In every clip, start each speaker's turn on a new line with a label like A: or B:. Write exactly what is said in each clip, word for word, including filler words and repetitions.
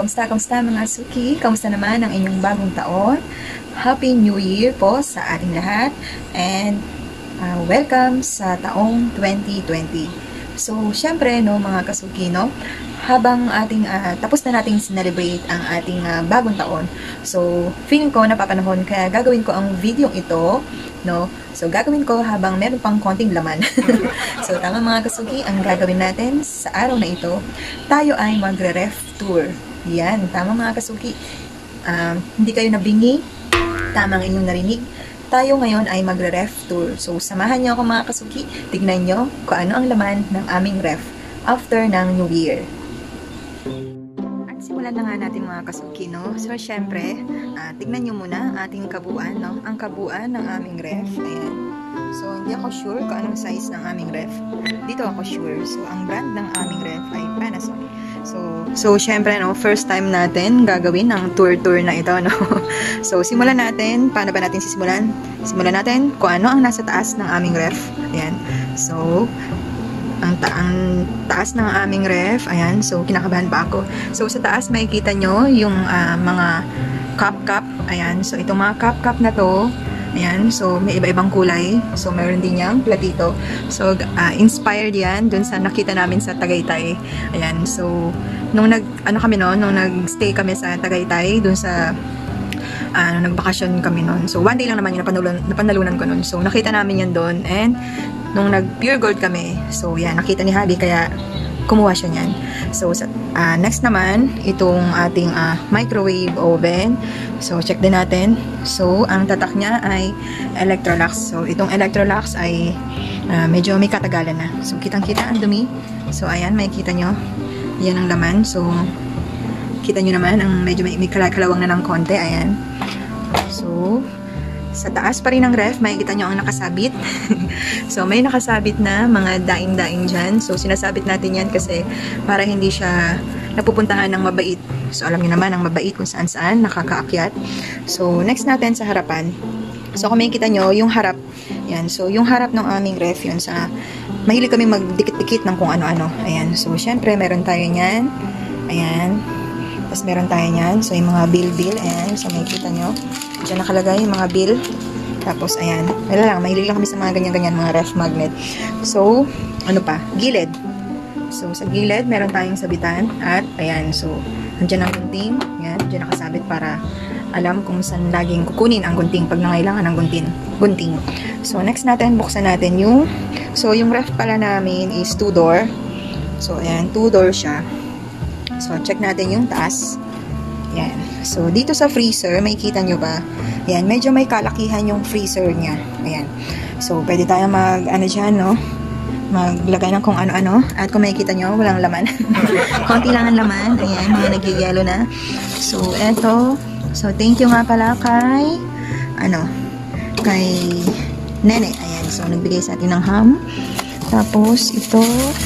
A: kamusta, kamusta mga suki? Kamusta naman ang inyong bagong taon? Happy New Year po sa ating lahat and uh, welcome sa taong twenty twenty. So, syempre, no, mga kasuki, no, habang ating, uh, tapos na nating celebrate ang ating uh, bagong taon. So, feeling ko napapanahon, kaya gagawin ko ang video ito, no, so gagawin ko habang meron pang konting laman. So, tama mga kasuki, ang gagawin natin sa araw na ito, tayo ay magre-ref tour. Yan, tama mga kasuki. Um, hindi kayo nabingi, tama ang inyong narinig. Tayo ngayon ay magre-ref tour. So, samahan niyo ako mga kasuki. Tignan niyo kung ano ang laman ng aming ref after ng New Year. At simulan na nga natin mga kasuki, no? So, syempre, uh, tignan niyo muna ang ating kabuuan, no? Ang kabuuan ng aming ref. Ayan. So, hindi ako sure kung anong size ng aming ref. Dito ako sure. So, ang brand ng aming ref ay Panasonic. So, so syempre, no, first time natin gagawin ang tour-tour na ito, no? So, simulan natin. Paano ba natin sisimulan? Simulan natin kung ano ang nasa taas ng aming ref. Ayan. So, ang, ta ang taas ng aming ref, ayan. So, kinakabahan pa ako. So, sa taas, makikita nyo yung uh, mga cup-cup. Ayan. So, itong mga cup-cup na to, ayan, so may iba-ibang kulay. So, meron din niyang platito. So, uh, inspired yan dun sa nakita namin sa Tagaytay. Ayan, so, nung nag, ano kami noon, nung nag-stay kami sa Tagaytay, dun sa, uh, nagbakasyon kami noon. So, one day lang naman yung napanalunan, napanalunan ko noon. So, nakita namin yan doon. And, nung nag-pure gold kami, so, yan, nakita ni Habi, kaya kumuha siya niyan. So, uh, next naman, itong ating uh, microwave oven. So, check din natin. So, ang tatak niya ay Electrolux. So, itong Electrolux ay uh, medyo may katagalan na. So, kitang-kita ang dumi. So, ayan, makikita nyo. Yan ang laman. So, kita nyo naman, ang medyo may, may kalawang na ng konti. Ayan. So, sa taas pa rin ng ref, makikita nyo ang nakasabit. So, may nakasabit na mga daing-daing dyan. So, sinasabit natin yan kasi para hindi siya napupuntahan ng mabait. So, alam niyo naman, ang mabait kung saan-saan, nakakaakyat. So, next natin sa harapan. So, kung makikita nyo, yung harap, yan. So, yung harap ng aming ref, yun sa, mahilig kami magdikit-dikit ng kung ano-ano. Ayan. So, syempre, meron tayo nyan. Ayan. Tapos, meron tayo nyan. So, yung mga bill-bill. Ayan. So, makikita nyo. Diyan nakalagay yung mga bill. Tapos, ayan. Wala lang. Mahilig lang kami sa mga ganyan-ganyan, mga ref magnet. So, ano pa? Gilid. So, sa gilid, meron tayong sabitan. At, ayan. So, nandiyan ang gunting. Ayan. Diyan nakasabit para alam kung saan laging kukunin ang gunting pag nangailangan ng gunting. gunting. So, next natin, buksan natin yung, so, yung ref pala namin is two-door. So, ayan. Two-door siya. So, check natin yung taas. Ayan. So, dito sa freezer, may kita nyo ba? Ayan, medyo may kalakihan yung freezer niya. Ayan. So, pwede tayo mag, ano dyan, no? Maglagay ng kung ano-ano. At kung makikita nyo, walang laman. Konti lang ang laman. Ayan, mga nagyayelo na. So, eto. So, thank you nga pala kay, ano, kay Nene. Ayan. So, nagbigay sa atin ng ham. Tapos, ito,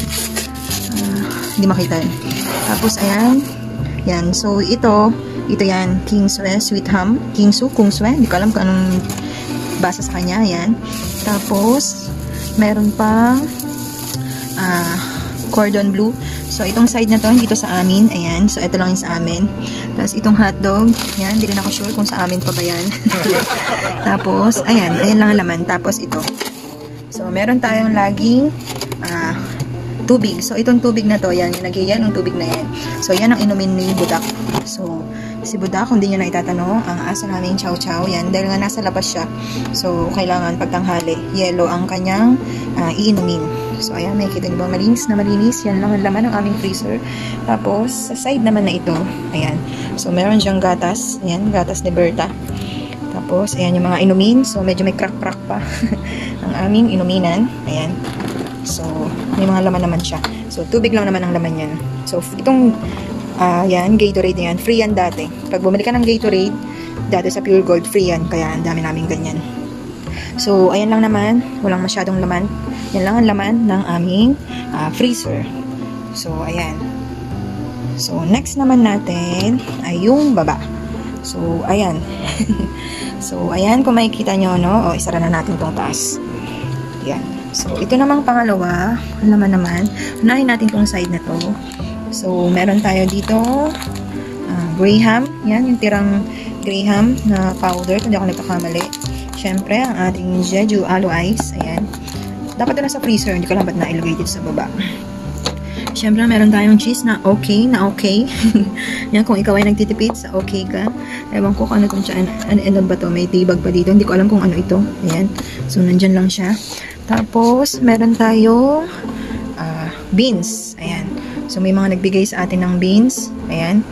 A: uh, hindi makita yun. Tapos, ayan. Yan. So, ito, ito yan, Kingsway Sweet Ham. Kingsu, Kungswe. Hindi ko alam kung anong basa sa kanya. Yan. Tapos, meron pang uh, cordon bleu. So, itong side na to, hindi to sa amin. Ayan. So, ito lang yung sa amin. Tapos, itong hotdog. Yan. Hindi rin ako sure kung sa amin pa ba yan. Tapos, ayan. Ayan lang ang laman. Tapos, ito. So, meron tayong laging ah, uh, tubig. So, itong tubig na to, yan, yung nagyayan ng tubig na yan. So, yan ang inumin ni Budak. So, si Budak, kung di nyo na itatanong, ang asa namin chow chow, yan, dahil nga nasa labas siya. So, kailangan pagtanghali, yellow ang kanyang uh, iinumin. So, ayan, may kita nyo ba? Malinis na malinis. Yan lang ang laman ng aming freezer. Tapos, sa side naman na ito, ayan. So, meron diyang gatas. Ayan, gatas ni Berta. Tapos, ayan yung mga inumin. So, medyo may crack-crack pa ang aming inuminan. Ayan. So, may mga laman naman siya. So, tubig lang naman ang laman yan. So, itong, uh, yan, Gatorade yan. Free yan dati. Pag bumili ka ng Gatorade, dati sa Pure Gold, free yan. Kaya, ang dami namin ganyan. So, ayan lang naman. Walang masyadong laman. Yan lang ang laman ng aming uh, freezer. So, ayan. So, next naman natin ay yung baba. So, ayan. So, ayan. Kung makikita nyo, no? O, isara na natin tong taas. Ayan. So, ito namang pangalawa, naman naman, unahin natin tong side na to. So, meron tayo dito, uh, Graham. Yan, yung tirang Graham na powder, kung di ako nagkakamali. Siyempre, ang ating Jeju Aloe Ice. Ayan. Dapat ito nasa freezer, hindi ko lang ba't na-ilagay dito sa baba. Siyempre, meron tayong cheese na okay, na okay. Yan, kung ikaw ay nagtitipid sa okay ka. Ewan ko kung ano itong siya. Ano, ano ba to? May tibag pa dito. Hindi ko alam kung ano ito. Ayan. So, nandyan lang siya. Tapos, meron tayong uh, beans. Ayan. So, may mga nagbigay sa atin ng beans. Ayan.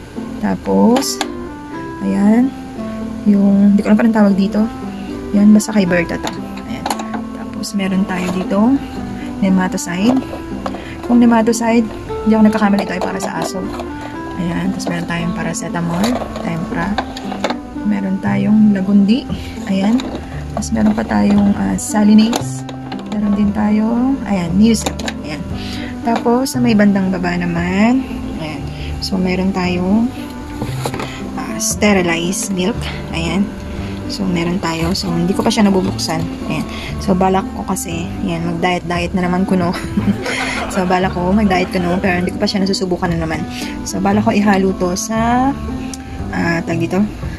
A: Tapos, ayan. Yung, hindi ko alam pa rin tawag dito. Yan, basta kay Berta to. Ayan. Tapos, meron tayo dito. Nematocide. Kung nematocide, hindi ako nagkakamali ito ay para sa aso. Ayan. Tapos, meron tayong paracetamol. Tempra. Meron tayong lagundi. Ayan. Tapos, meron pa tayong uh, salinase. Meron din tayo, ayan, Newsep. Ayan. Tapos, sa may bandang baba naman, ayan. So, meron tayong uh, sterilized milk. Ayan. So, meron tayo. So, hindi ko pa siya nabubuksan. Ayan. So, balak ko kasi, ayan, mag-diet-diet na naman kuno. So, balak ko mag-diet kuno, pero hindi ko pa siya nasusubukan na naman. So, balak ko ihalo to sa, uh, tag dito,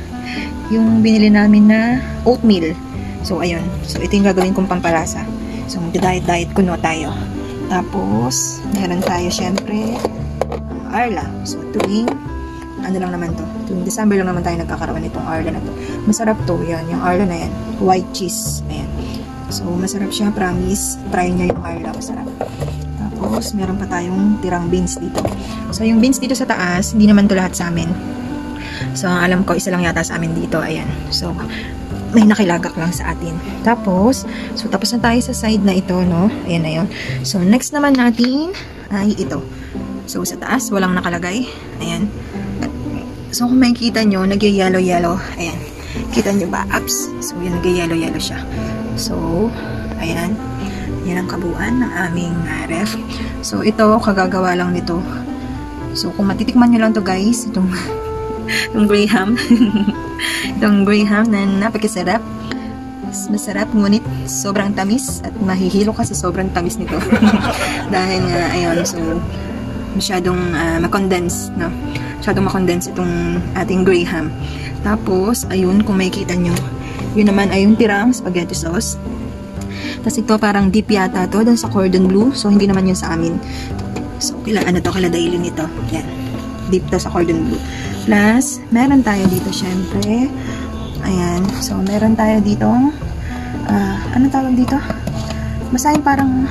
A: yung binili namin na oatmeal. So, ayun. So, ito yung gagawin kong pampalasa. So, mag-diet-diet kuno tayo. Tapos, meron tayo, syempre, uh, Arla. So, tuwing, ano lang naman to. Tuwing December lang naman tayo nagkakaroon itong Arla na to. Masarap to. Yan, yung Arla na yan. White cheese. Ayan. So, masarap siya. Promise. Try nyo yung Arla. Masarap. Tapos, meron pa tayong tirang beans dito. So, yung beans dito sa taas, hindi naman to lahat sa amin. So, alam ko, isa lang yata sa amin dito. Ayan. So, may nakilagak lang sa atin. Tapos, so, tapos na tayo sa side na ito, no? Ayan na yun. So, next naman natin ay ito. So, sa taas, walang nakalagay. Ayan. So, kung makikita nyo, nag-yellow-yellow. Ayan. Kita nyo ba? Ups. So, yan, nag-yellow-yellow siya. So, ayan. Yan ang kabuuan ng aming uh, ref. So, ito, kagagawa lang nito. So, kung matitikman nyo lang to guys, itong, itong Graham. Itong Graham na napakasarap. Masarap, ngunit sobrang tamis. At mahihilo ka sa sobrang tamis nito. Dahil nga, uh, ayun, so, masyadong uh, makondense, no? Masyadong makondense itong ating Graham. Tapos, ayun, kung makikita nyo, yun naman ay yung tirang spaghetti sauce. Tapos ito parang deep yata to, dun sa cordon bleu. So, hindi naman yun sa amin. So, kila, ano to, kala daily nito. Yan. Deep to sa cordon bleu. Plus, meron tayo dito, syempre. Ayan. So, meron tayo dito. Uh, ano tawag dito? Basta yung parang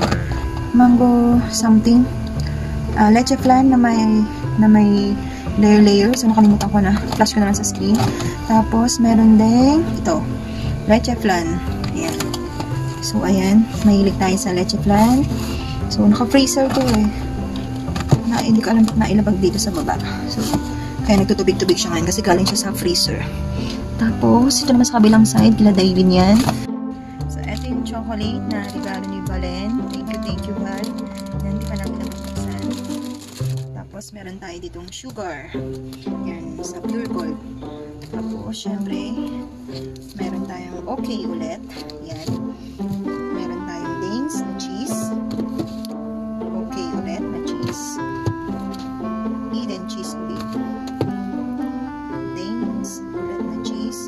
A: mango something. Uh, leche flan na may na may layer-layer. So, nakalimutan ko na. Flash ko naman sa screen. Tapos, meron din ito. Leche flan. Ayan. So, ayan. Mahilig tayo sa leche flan. So, naka-freezer to eh. Na, hindi ko alam na ilabag dito sa baba. So, kaya nagtutubig-tubig siya ngayon kasi galing siya sa freezer. Tapos, ito naman sa kabilang side. Kila Dailin yan. So, ito yung chocolate na regalo ni Valen. Thank you, thank you, Val. Yan, hindi pa namin nabuksan. Tapos, meron tayo ditong sugar. Yan, sa Pure Gold. Tapos, syempre, meron tayong okay ulit. Yan. Meron tayong Danes na cheese. Okay ulit na cheese. Eden cheese ulit. Danes ulit na cheese.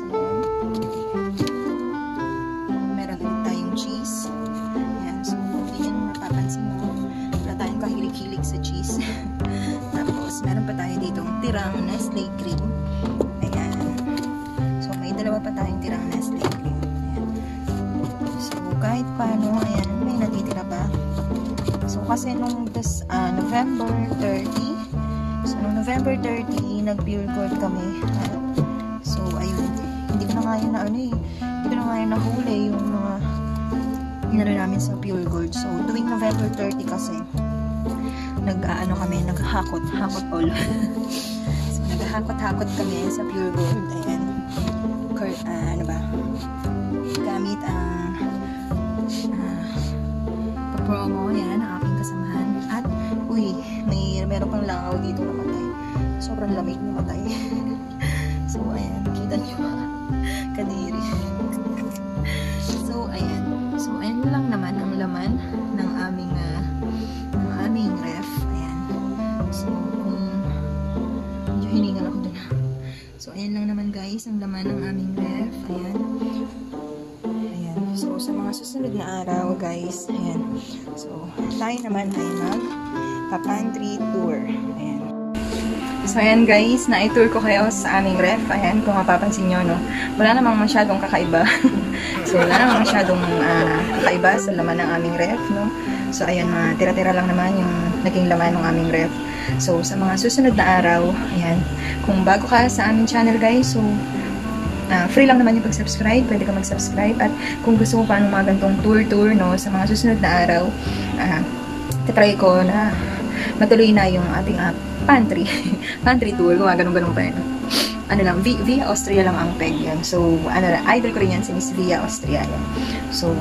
A: Ayan. Meron ulit tayong cheese. Yan. So, kung hindi nyo napapansin mo, wala tayong kahilig-hilig sa cheese. Tapos, meron pa tayo ditong tirang Nestle cream. Ayan. So, may dalawa pa tayong tirang Nestle cream. Ayan. So, kahit paano, ayan, may natitira pa. So, kasi nung this, uh, November thirty, so, nung November thirty, nag-pure gold kami. Uh, so, ayun, hindi ko na nga yun na, ano eh, hindi ko na nga yun nahuli yung mga hinalo namin sa pure gold. So, tuwing November thirty kasi, nag-ano kami, nag-hakot, hakot all. So, nag-hakot-hakot kami sa pure gold. Ayan. Cur uh, ano ba? Gamit ang uh, pa-promo. Yan, ang aking kasamahan. At, uy, may meron pang langaw dito namatay. Sobrang lamig namatay. So, ayan. Kita nyo. Kadiri. So, ayan. So, ayan lang naman ang laman ng aming uh, ng aming ref. Ayan. So, kung medyo guys ang laman ng aming ref. Ayan. Ayan. So, sa mga susunod na araw, guys, ayan. So, tayo naman ay mag-pantry tour. Ayan. So, ayan guys, na-tour ko kayo sa aming ref. Ayan, kung mapapansin nyo, no? Wala namang masyadong kakaiba. So, wala namang masyadong uh, kakaiba sa laman ng aming ref, no? So, ayan, mga tira-tira lang naman yung naging laman ng aming ref. So, sa mga susunod na araw, ayan, kung bago ka sa aming channel guys, so, uh, free lang naman yung pag-subscribe, pwede ka mag-subscribe, at kung gusto mo pa ng mga gantong tour-tour, no, sa mga susunod na araw, uh, titry ko na matuloy na yung ating uh, pantry, pantry tour, gumagano'n-ganon pa yun. Ano lang, Via Austria lang ang peg yun. So, ano lang, idol ko rin yan, si Miss Via Austria yan. So,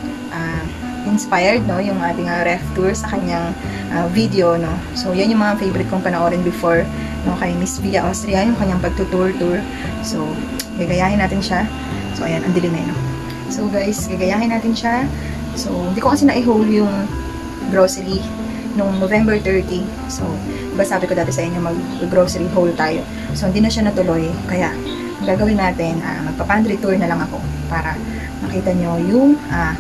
A: uh, inspired, no, yung ating uh, ref tour sa kanyang uh, video, no. So, yan yung mga favorite kong panoorin before, no, kay Miss Via Austria, yung kanyang pagtutour-tour. So, gagayahin natin siya. So, ayan, ang dilim na yun, no. So, guys, gagayahin natin siya. So, hindi ko kasi na-i-haul yung grocery nung November thirty. So, diba sabi ko dati sa inyo, mag-grocery haul tayo. So, hindi na siya natuloy. Kaya, ang gagawin natin, uh, magpa-pantry tour na lang ako para makita nyo yung uh,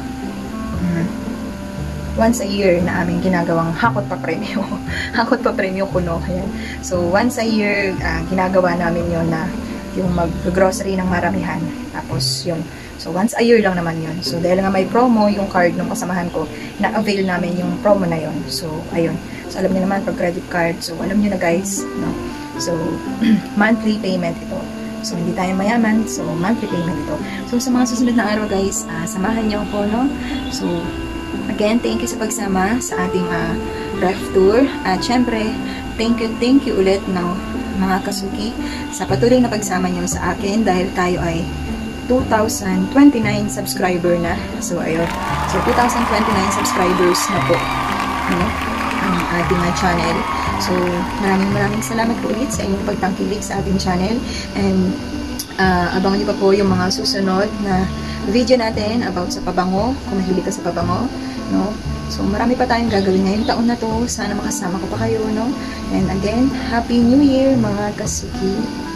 A: um, once a year na aming ginagawang hakot pa premyo. Hakot pa premyo kuno. Ayan. So, once a year, uh, ginagawa namin yon na yung mag-grocery ng maramihan. Tapos, yung so, once a year lang naman yun. So, dahil nga may promo, yung card ng kasamahan ko, na-avail namin yung promo na yun. So, ayun. So, alam niyo naman, pag credit card, so, alam niyo na guys, no? So, monthly payment ito. So, hindi tayo mayaman, so, monthly payment ito. So, sa mga susunod na araw guys, uh, samahan niyo ako, no? So, again, thank you sa pagsama sa ating uh, ref tour. At syempre, thank you, thank you ulit, no, mga kasuki, sa patuloy na pagsama niyo sa akin dahil tayo ay two thousand twenty-nine subscriber na. So, ayun. So, two thousand twenty-nine subscribers na po, no, ang ating uh, channel. So, maraming maraming salamat po ulit sa inyong pagtangkilik sa ating channel. And, uh, abangan niyo pa po yung mga susunod na video natin about sa pabango, kung mahilig ka sa pabango, no? So, marami pa tayong gagawin ngayong taon na to. Sana makasama ko pa kayo, no? And again, Happy New Year, mga kasuki!